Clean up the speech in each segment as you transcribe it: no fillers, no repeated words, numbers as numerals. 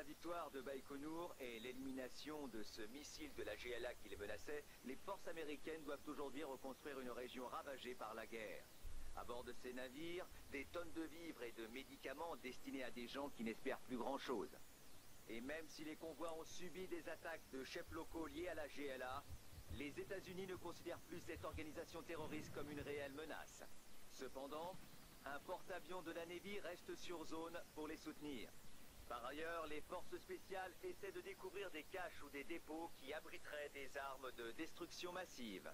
victoire de Baïkonour et l'élimination de ce missile de la GLA qui les menaçait, les forces américaines doivent aujourd'hui reconstruire une région ravagée par la guerre. À bord de ces navires, des tonnes de vivres et de médicaments destinés à des gens qui n'espèrent plus grand-chose. Et même si les convois ont subi des attaques de chefs locaux liés à la GLA, les États-Unis ne considèrent plus cette organisation terroriste comme une réelle menace. Cependant, un porte-avions de la Navy reste sur zone pour les soutenir. Par ailleurs, les forces spéciales essaient de découvrir des caches ou des dépôts qui abriteraient des armes de destruction massive.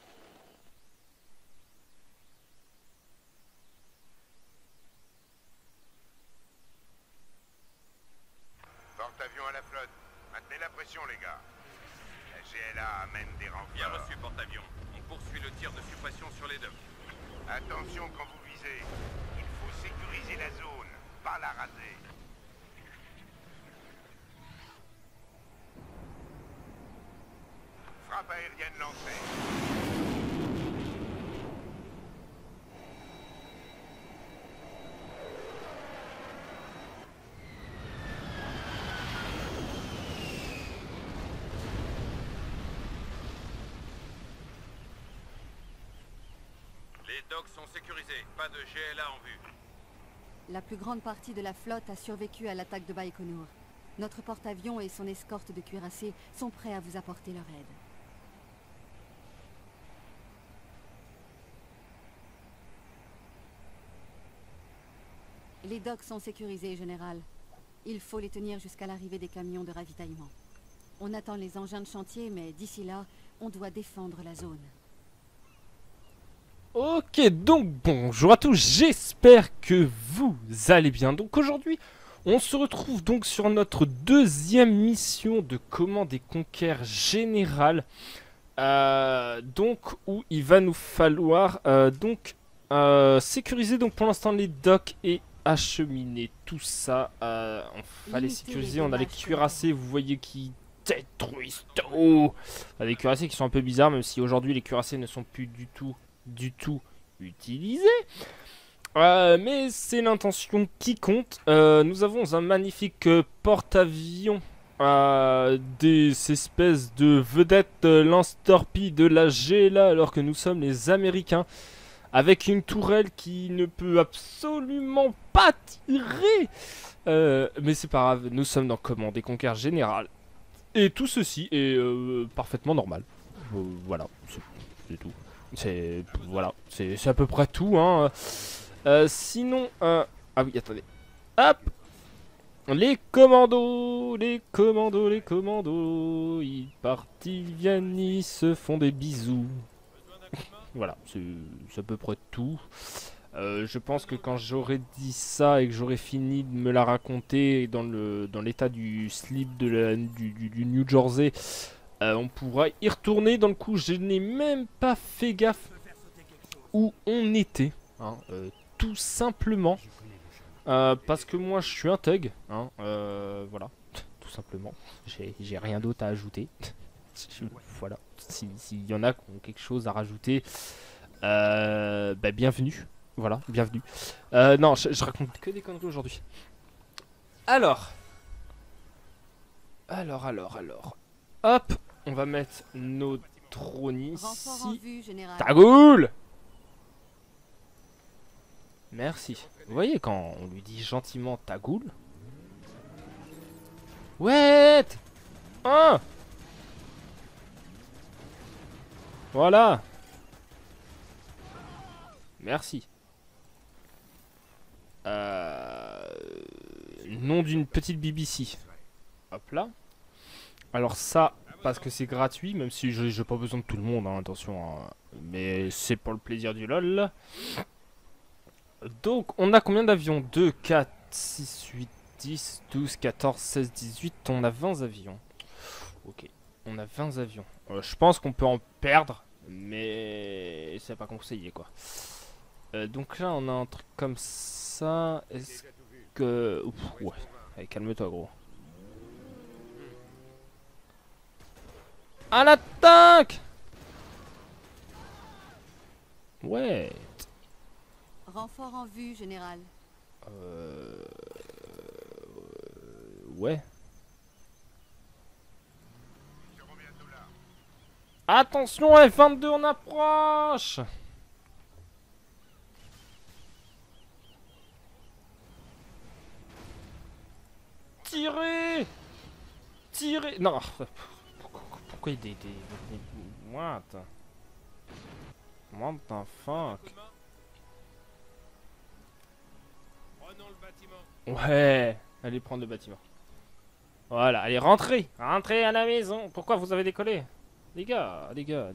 Porte-avions à la flotte. Maintenez la pression, les gars. La GLA amène des renforts. Bien reçu, porte-avions. On poursuit le tir de suppression sur les docks. Attention quand vous visez. Il faut sécuriser la zone, pas la raser. Frappe aérienne lancée. Les docks sont sécurisés. Pas de GLA en vue. La plus grande partie de la flotte a survécu à l'attaque de Baïkonour. Notre porte-avions et son escorte de cuirassés sont prêts à vous apporter leur aide. Les docks sont sécurisés, Général. Il faut les tenir jusqu'à l'arrivée des camions de ravitaillement. On attend les engins de chantier, mais d'ici là, on doit défendre la zone. Ok, donc bonjour à tous, j'espère que vous allez bien. Donc aujourd'hui, on se retrouve donc sur notre deuxième mission de commande et conquête générale. Donc où il va nous falloir sécuriser donc pour l'instant les docks et acheminer tout ça. On fallait sécuriser, on a les cuirassés, vous voyez qui détruisent tout. Des cuirassés qui sont un peu bizarres, même si aujourd'hui les cuirassés ne sont plus du tout utilisés. Mais c'est l'intention qui compte. Nous avons un magnifique porte-avions des espèces de vedettes lance-torpilles de la GLA alors que nous sommes les Américains, avec une tourelle qui ne peut absolument pas tirer. Mais c'est pas grave, nous sommes dans commande et conquête générale. Et tout ceci est parfaitement normal. Voilà, c'est tout. Voilà, c'est à peu près tout, hein. Sinon, ah oui, attendez. Hop, les commandos, ils partent, ils viennent, ils se font des bisous. Voilà, c'est à peu près tout. Je pense que quand j'aurai dit ça et que j'aurai fini de me la raconter dans l'état du slip du New Jersey, on pourra y retourner. Dans le coup, je n'ai même pas fait gaffe où on était, hein, tout simplement. Parce que moi, je suis un thug, hein, voilà, tout simplement. J'ai rien d'autre à ajouter. Voilà, s'il y en a qui ont quelque chose à rajouter, bah, bienvenue. Voilà, bienvenue. Non, je raconte que des conneries aujourd'hui. Alors. Hop, on va mettre nos drones ici. Tagoul! Merci. Vous voyez quand on lui dit gentiment Tagoul? Ouais! Hein? Voilà. Merci. Nom d'une petite BBC. Hop là. Alors ça, parce que c'est gratuit, même si j'ai pas besoin de tout le monde, hein, attention. Hein, mais c'est pour le plaisir du LOL. Donc, on a combien d'avions? 2, 4, 6, 8, 10, 12, 14, 16, 18. On a 20 avions. Ok, on a 20 avions. Je pense qu'on peut en perdre, mais c'est pas conseillé, quoi. Donc là, on a un truc comme ça. Est-ce que... Ouf, ouais, allez, calme-toi, gros. À l'attaque! Ouais. Renfort en vue, Général. Ouais. Attention, F22, on approche. Tirez. Tirez. Non. Pourquoi il y a des... What? What the fuck? Prenons le bâtiment. Ouais. Allez prendre le bâtiment. Voilà, allez, rentrez. Rentrez à la maison. Pourquoi vous avez décollé? Les gars.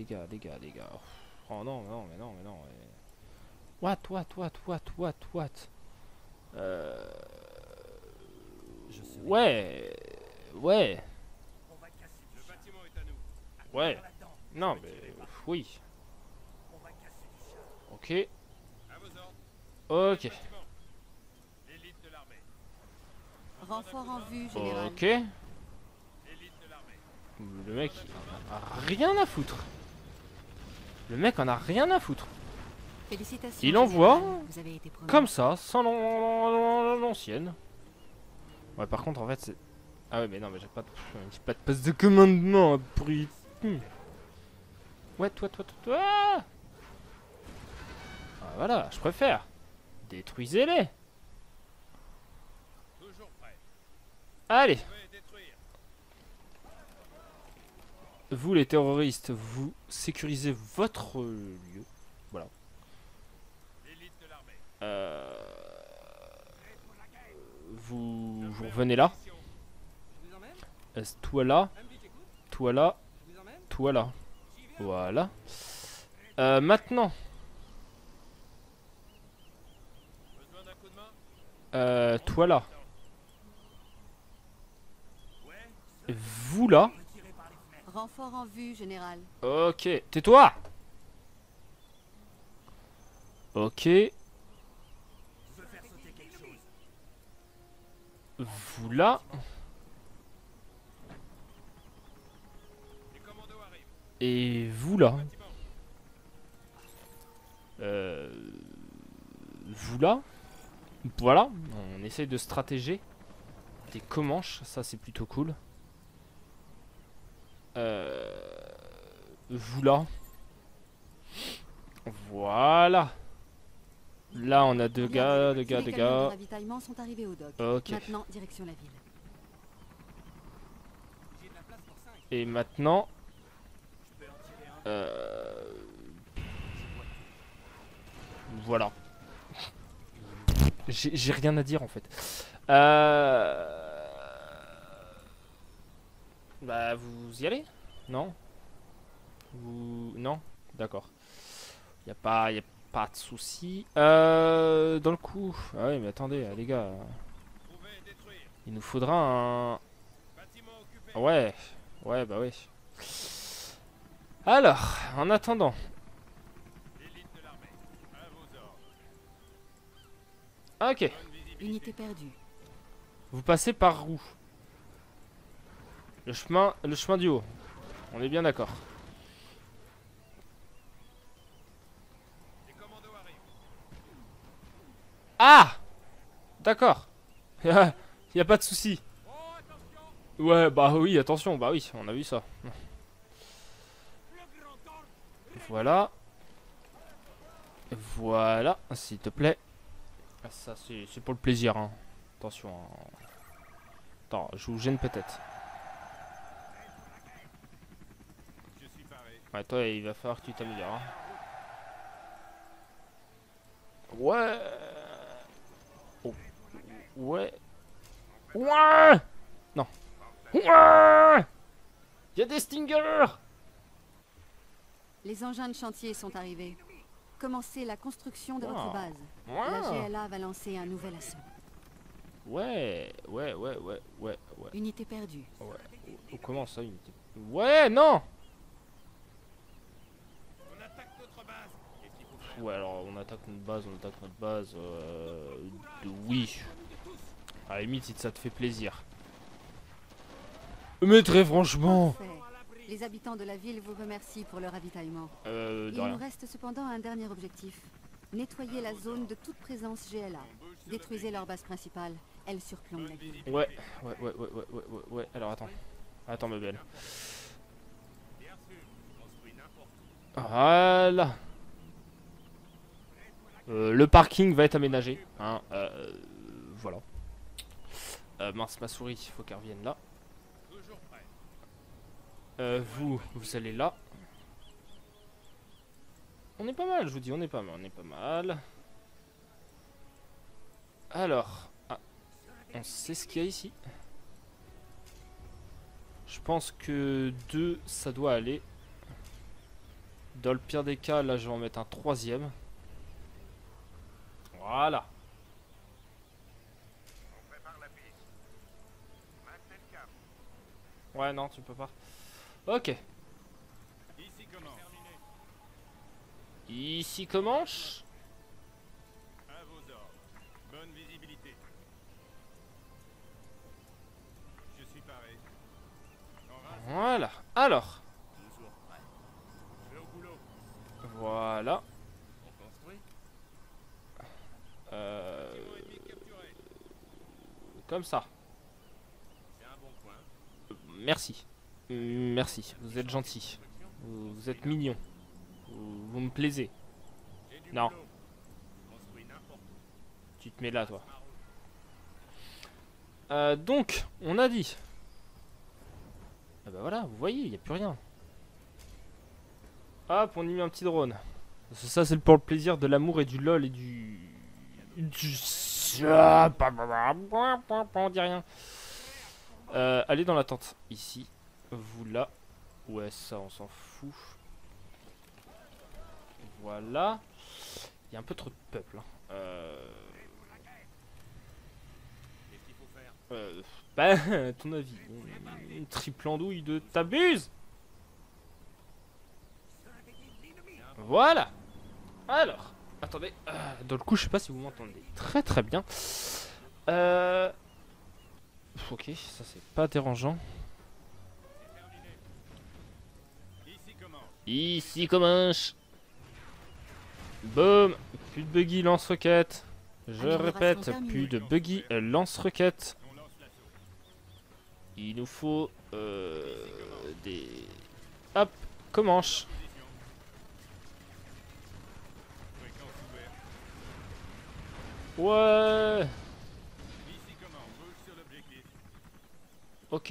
Oh non, non, mais non, mais non. What? Ouais. Ouais. Le bâtiment est à nous. Ouais. Non, mais... Oui. Ok. À vos ordres. Ok. Bâtiment. L'élite de l'armée. Renfort en vue, général. Ok. L'élite de l'armée. Le mec, il en a rien à foutre. Le mec en a rien à foutre. Félicitations. Il envoie général. Vous avez été promu. Comme ça, sans l'ancienne. Ouais, par contre, en fait, c'est... Ah ouais, mais non, mais j'ai pas de poste de commandement, bruit. Ouais, toi. Ah, voilà, je préfère. Détruisez-les. Toujours prêt. Allez, Vous pouvez détruire. vous les terroristes, vous sécurisez votre lieu. Voilà. L'élite de l'armée. Vous revenez là. Je vous emmène? Toi là, MB, j'écoute. toi là, Je vous emmène? toi là. J'y vais. Voilà. Maintenant, Besoin d'un coup de main? toi là. Ouais. Vous là. Renfort en vue, général. Ok, tais-toi. Ok. Vous là. Les commandos arrivent. Et vous là. Bâtiment. Vous là. Voilà. On essaye de stratéger. Des Comanches, ça c'est plutôt cool. Vous là. Voilà. Là on a deux gars. Les camions de ravitaillement sont arrivés au dock. Ok. Maintenant, direction la ville. J'ai de la place pour 5. Et maintenant. Voilà. J'ai rien à dire en fait. Bah vous y allez? Non? Vous... Non? D'accord. Y a pas de souci. Dans le coup... Ah ouais mais attendez les gars. Trouvez et détruire. Il nous faudra un... Bâtiment occupé. Ouais. Ouais bah ouais. Alors, en attendant... L'élite de l'armée. À vos ordres. Ok. Bonne visibilité. Unité perdue. Vous passez par où? Le chemin du haut. On est bien d'accord. Les commandos arrivent. Ah! D'accord. Y a pas de souci. Oh, attention. Ouais, bah oui, attention, bah oui, on a vu ça. Voilà. Voilà, s'il te plaît. Ah, ça, c'est pour le plaisir, hein. Attention. Hein. Attends, je vous gêne peut-être. Je suis paré. Ouais, toi, il va falloir que tu t'améliores. Hein. Ouais. Oh. Ouais. Ouais. Non. Ouais. Il y a des stingers. Les engins de chantier sont arrivés. Commencez la construction de Wow. votre base. Wow. La GLA va lancer un nouvel assaut. Ouais. Unité perdue. Ouais. Oh, comment ça, unité? Ouais, non. On attaque notre base. Qu'est-ce qu'il faut faire? Ouais, alors on attaque notre base. Oui. À la limite, si ça te fait plaisir. Mais très franchement. Parfait. Les habitants de la ville vous remercient pour le ravitaillement. De Il nous rien. reste cependant un dernier objectif. Nettoyer la zone de toute présence GLA. Détruisez leur base principale. Elle surplombe la ville. Ouais. Alors attends. Attends, ma belle. Bien sûr. Voilà. Le parking va être aménagé. Hein, voilà. Mince, ma souris, il faut qu'elle revienne là. Vous allez là. On est pas mal, je vous dis, on est pas mal, on est pas mal. Alors, on sait ce qu'il y a ici. Je pense que 2, ça doit aller. Dans le pire des cas, là, je vais en mettre un 3e. Voilà. On prépare la piste. Maintenez le cap. Ouais, non, tu peux pas. Ok. Ici comment? Terminé. Ici commence. À vos ordres. Bonne visibilité. Je suis paré. En rase, Voilà. Alors, toujours prêt. Je vais au boulot. voilà. On construit. Euh, Capturé. comme ça. C'est un bon point. Merci. Merci, vous êtes gentil. Vous êtes mignon. Vous me plaisez. J'ai du Non. boulot. Construis n'importe où. Tu te mets là, toi. Donc, on a dit. Ah bah voilà, vous voyez, il n'y a plus rien. Hop, on y met un petit drone. Ça, c'est pour le plaisir de l'amour et du lol et du... On dit rien. Allez dans la tente. Ici. Vous là. Ouais, ça, on s'en fout. Voilà. Il y a un peu trop de peuple. Hein. Qu'est-ce qu'il faut faire? Bah, à ton avis, une triple andouille de t'abuses. Voilà. Alors, attendez. Dans le coup, je sais pas si vous m'entendez très très bien. Ok, ça c'est pas dérangeant. Ici comment? Ici commence. Boum. Plus de buggy lance-roquette. Je répète, plus de buggy lance-roquette. On lance l'assaut. Il nous faut des... Hop, commence. Position. Fréquence ouverte. Ouais. Ici comment? Bouge sur l'objectif. Ok.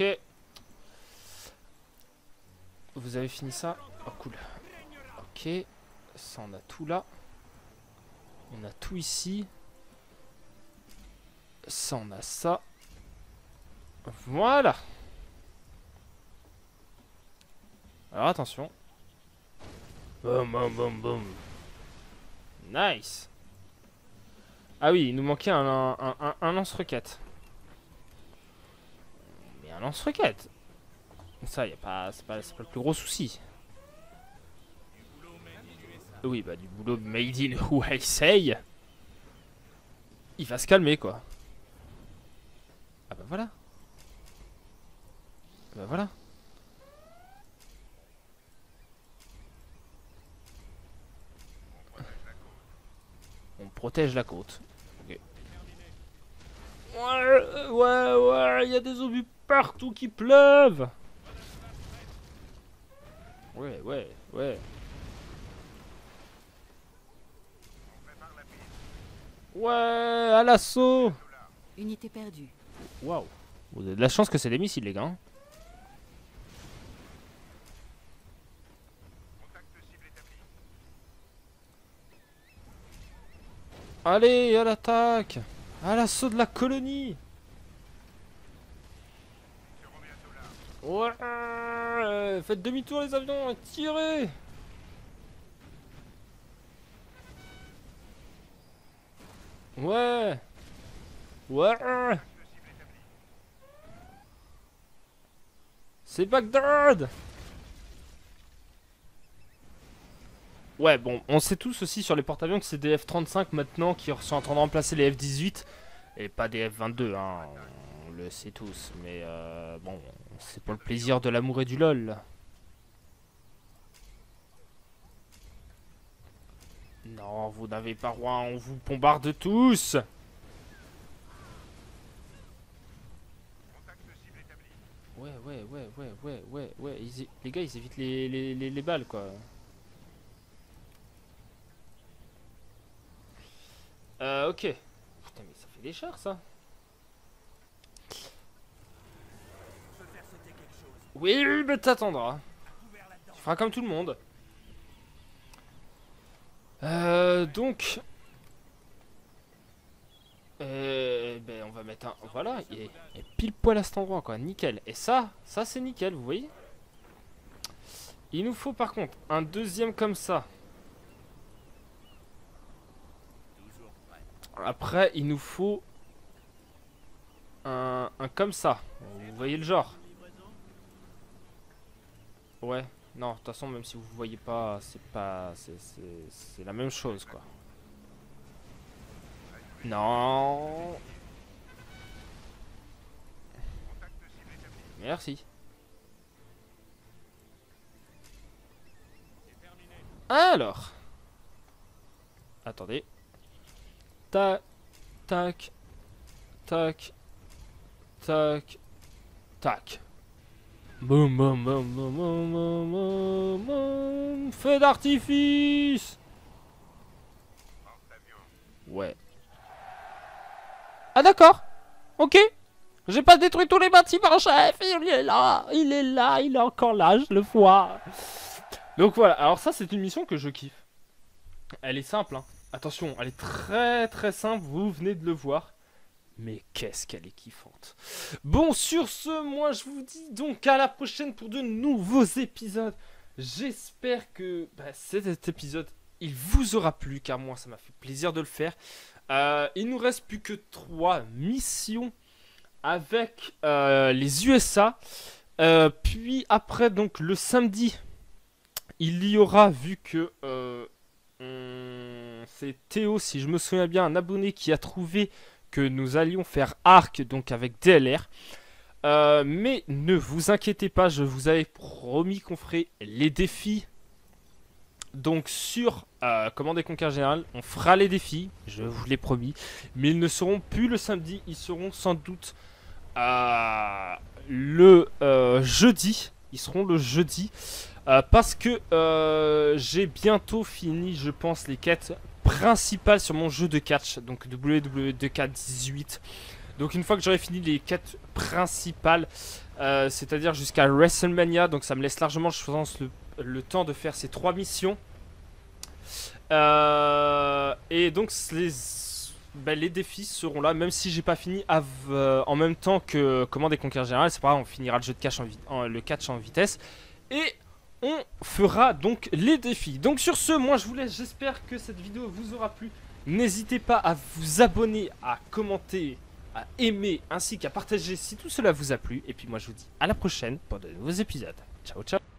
Vous avez fini ça? Oh cool. Ok. Ça on a tout là. On a tout ici. Ça on a ça. Voilà. Alors attention. Boum boum boum boum. Nice. Ah oui, il nous manquait un lance-roquette. Mais un lance-roquette. Ça, y a pas, c'est pas le plus gros souci. Oui, bah du boulot made in USA. Il va se calmer, quoi. Ah bah voilà. Bah voilà. On protège la côte. Ok. Ouais, il y a des obus partout qui pleuvent. Ouais. Ouais, à l'assaut. Unité perdue. Waouh. Vous avez de la chance que c'est des missiles, les gars. Hein. Contact cible établi. Allez, à l'attaque. À l'assaut de la colonie. Serons bientôt là. Ouais. Faites demi-tour, les avions, et tirez. Ouais. C'est Bagdad. Ouais, bon, on sait tous aussi sur les porte-avions que c'est des F-35 maintenant qui sont en train de remplacer les F-18 et pas des F-22, hein, on le sait tous, mais bon, c'est pour le plaisir de l'amour et du lol. Non, vous n'avez pas droit, on vous bombarde tous. Contact cible établi. Ouais, les gars, ils évitent les balles, quoi. Ok. Putain, mais ça fait des chars, ça. Oui, mais t'attendras. Tu feras comme tout le monde. Donc... ben on va mettre un... Voilà, il est pile poil à cet endroit, quoi. Nickel. Et ça c'est nickel, vous voyez. Il nous faut par contre un deuxième comme ça. Après, il nous faut un comme ça. Vous voyez le genre. Ouais. Non, de toute façon, même si vous voyez pas, c'est la même chose, quoi. Non. Merci. Alors. Attendez. Tac. Tac. Tac. Tac. Tac. Boum boum boum boum boum boum boum boum. Feu d'artifice. Ouais. Ah d'accord. Ok. J'ai pas détruit tous les bâtiments, chef. Il est là. Il est là. Il est encore là. Je le vois. Donc voilà. Alors ça, c'est une mission que je kiffe. Elle est simple, hein. Attention, elle est très très simple. Vous venez de le voir. Mais qu'est-ce qu'elle est kiffante. Bon, sur ce, moi je vous dis donc à la prochaine pour de nouveaux épisodes. J'espère que cet épisode, il vous aura plu, car moi ça m'a fait plaisir de le faire. Il nous reste plus que 3 missions avec les USA. Puis après, donc le samedi, il y aura, vu que c'est Théo, si je me souviens bien, un abonné qui a trouvé que nous allions faire Arc, donc avec DLR. Mais ne vous inquiétez pas, je vous avais promis qu'on ferait les défis. Donc sur Command & Conquer Général, on fera les défis, je vous l'ai promis. Mais ils ne seront plus le samedi, ils seront sans doute le jeudi. Ils seront le jeudi. Parce que j'ai bientôt fini, je pense, les quêtes principales sur mon jeu de catch, donc WWE 2K18. Donc une fois que j'aurai fini les quêtes principales, c'est-à-dire jusqu'à WrestleMania, donc ça me laisse largement, je pense, le temps de faire ces 3 missions. Et donc les défis seront là, même si j'ai pas fini en même temps que Command & Conquer Général. C'est pas grave, on finira le jeu de catch le catch en vitesse. Et on fera donc les défis. Donc sur ce, moi je vous laisse. J'espère que cette vidéo vous aura plu. N'hésitez pas à vous abonner, à commenter, à aimer, ainsi qu'à partager si tout cela vous a plu. Et puis moi je vous dis à la prochaine pour de nouveaux épisodes. Ciao ciao.